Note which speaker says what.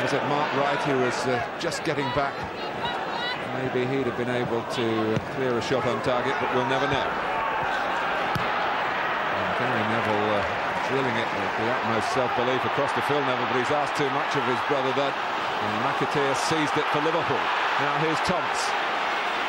Speaker 1: Was it Mark Wright who was just getting back? Maybe he'd have been able to clear a shot on target, but we'll never know. And Gary Neville drilling it with the utmost self-belief across to Phil Neville, but he's asked too much of his brother there. And McAteer seized it for Liverpool. Now here's Thomas.